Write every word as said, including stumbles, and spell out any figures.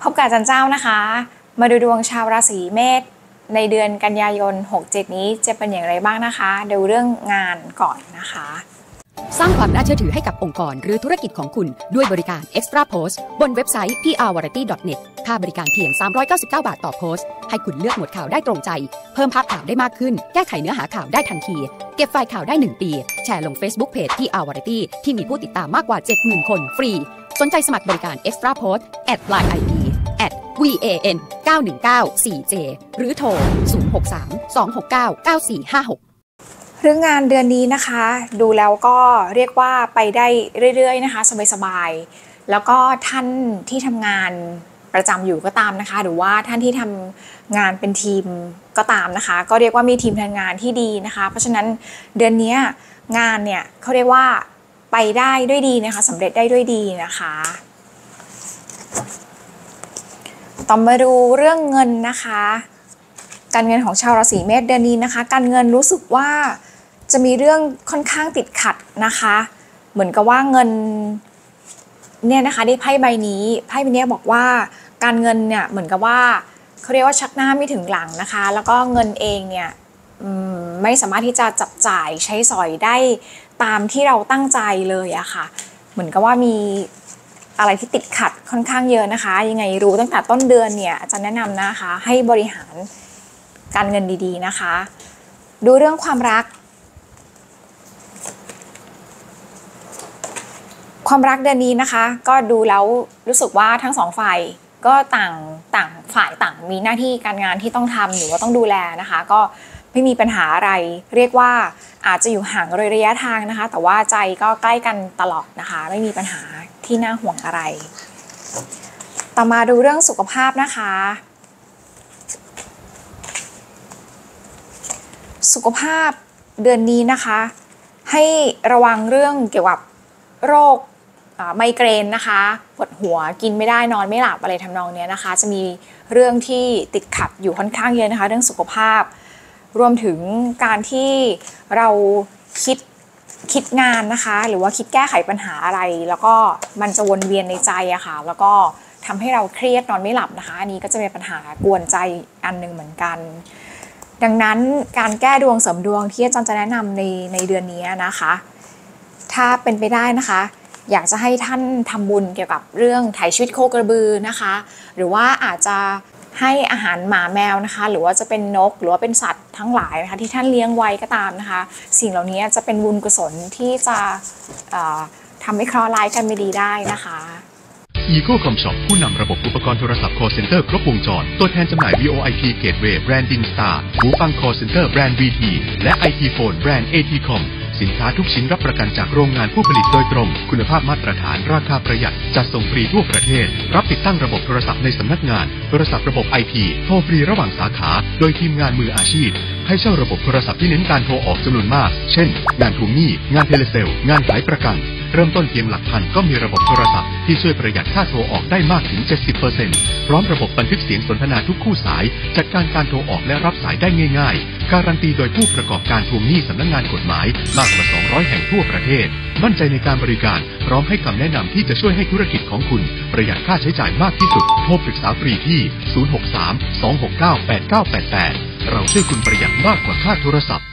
พบกับอาจารย์เจ้านะคะมาดูดวงชาวราศีเมษในเดือนกันยายนหกเจ็ดนี้จะเป็นอย่างไรบ้างนะคะดูเรื่องงานก่อนนะคะสร้างความน่าเชื่อถือให้กับองค์กรหรือธุรกิจของคุณด้วยบริการ Extra Post บนเว็บไซต์ พี อาร์ variety ดอท เน็ต ค่าบริการเพียงสามร้อยเก้าสิบเก้าบาทต่อโพสต์ให้คุณเลือกหมวดข่าวได้ตรงใจเพิ่มภาพข่าวได้มากขึ้นแก้ไขเนื้อหาข่าวได้ทันทีเก็บไฟล์ข่าวได้หนึ่งปีแชร์ลง Facebook Page พี อาร์ variety ที่มีผู้ติดตามมากกว่า เจ็ดหมื่น คนฟรีสนใจสมัครบริการ Extra Post แอด ไลน์ ไอ ดี แอด วี เอ เอ็น เก้าหนึ่งเก้าสี่ เจ หรือโทร ศูนย์ หก สาม สอง หก เก้า เก้า สี่ ห้า หกเรื่องงานเดือนนี้นะคะดูแล้วก็เรียกว่าไปได้เรื่อยๆนะคะสบายๆแล้วก็ท่านที่ทำงานประจำอยู่ก็ตามนะคะหรือว่าท่านที่ทำงานเป็นทีมก็ตามนะคะก็เรียกว่ามีทีมทำงานที่ดีนะคะเพราะฉะนั้นเดือนนี้งานเนี่ยเขาเรียกว่าไปได้ด้วยดีนะคะสำเร็จได้ด้วยดีนะคะต่อมาดูเรื่องเงินนะคะการเงินของชาวราศีเมษเดือนนี้นะคะการเงินรู้สึกว่าจะมีเรื่องค่อนข้างติดขัดนะคะเหมือนกับว่าเงินเนี่ยนะคะได้ไพ่ใบนี้ไพ่ใบนี้บอกว่าการเงินเนี่ยเหมือนกับว่าเขาเรียกว่าชักหน้าไม่ถึงหลังนะคะแล้วก็เงินเองเนี่ยไม่สามารถที่จะจับจ่ายใช้สอยได้ตามที่เราตั้งใจเลยอะค่ะเหมือนกับว่ามีอะไรที่ติดขัดค่อนข้างเยอะนะคะยังไงรู้ตั้งแต่ต้นเดือนเนี่ยอาจารย์แนะนำนะคะให้บริหารการเงินดีๆนะคะดูเรื่องความรักความรักเดือนนี้นะคะก็ดูแล้วรู้สึกว่าทั้งสองฝ่ายก็ต่างต่างฝ่ายต่างมีหน้าที่การงานที่ต้องทำหรือว่าต้องดูแลนะคะก็ไม่มีปัญหาอะไรเรียกว่าอาจจะอยู่ห่างระยะทางนะคะแต่ว่าใจก็ใกล้กันตลอดนะคะไม่มีปัญหาที่น่าห่วงอะไรต่อมาดูเรื่องสุขภาพนะคะสุขภาพเดือนนี้นะคะให้ระวังเรื่องเกี่ยวกับโรคไมเกรนนะคะปวดหัวกินไม่ได้นอนไม่หลับอะไรทำนองนี้นะคะจะมีเรื่องที่ติดขัดอยู่ค่อนข้างเยอะนะคะเรื่องสุขภาพรวมถึงการที่เราคิดคิดงานนะคะหรือว่าคิดแก้ไขปัญหาอะไรแล้วก็มันจะวนเวียนในใจอะค่ะแล้วก็ทำให้เราเครียดนอนไม่หลับนะคะอันนี้ก็จะเป็นปัญหากวนใจอันหนึ่งเหมือนกันดังนั้นการแก้ดวงเสริมดวงที่อาจารย์จะแนะนำในในเดือนนี้นะคะถ้าเป็นไปได้นะคะอยากจะให้ท่านทำบุญเกี่ยวกับเรื่องไถ่ชีวิตโคกระบือนะคะหรือว่าอาจจะให้อาหารหมาแมวนะคะหรือว่าจะเป็นนกหรือว่าเป็นสัตว์ทั้งหลายนะคะที่ท่านเลี้ยงไว้ก็ตามนะคะสิ่งเหล่านี้จะเป็นบุญกุศลที่จะทำให้เคราะห์ร้ายกันไม่ดีได้นะคะ Ecocom Shop ผู้นำระบบอุปกรณ์โทรศัพท์ Call Center ครบวงจรตัวแทนจำหน่าย วี โอ ไอ พี Gateway แบรนด์ Dingstar หูฟัง Call Center แบรนด์ วี ที และ ไอ ที Phone แบรนด์ เอ ที คอม สินค้าทุกชิ้นรับประกันจากโรงงานผู้ผลิตโดยตรงคุณภาพมาตรฐานราคาประหยัดจัดส่งฟรีทั่วประเทศรับติดตั้งระบบโทรศัพท์ในสำนักงานโทรศัพท์ระบบ ไอ พี โทรฟรีระหว่างสาขาโดยทีมงานมืออาชีพให้เช่าระบบโทรศัพท์ที่เน้นการโทรออกจำนวนมากเช่นงานทวงหนี้งานเทเลเซลงานขายประกันเริ่มต้นเพียงหลักพันก็มีระบบโทรศัพท์ที่ช่วยประหยัดค่าโทรออกได้มากถึง เจ็ดสิบเปอร์เซ็นต์ พร้อมระบบบันทึกเสียงสนทนาทุกคู่สายจัดการการโทรออกและรับสายได้ง่ายๆการันตีโดยผู้ประกอบการทวงหนี้สำนักงานกฎหมายมากกว่าสองร้อยแห่งทั่วประเทศมั่นใจในการบริการพร้อมให้คำแนะนำที่จะช่วยให้ธุรกิจของคุณประหยัดค่าใช้จ่ายมากที่สุดโทรปรึกษาฟรีที่ศูนย์ หก สาม สอง หก เก้า แปด เก้า แปด แปดเราช่วยคุณประหยัดมากกว่าค่าโทรศัพท์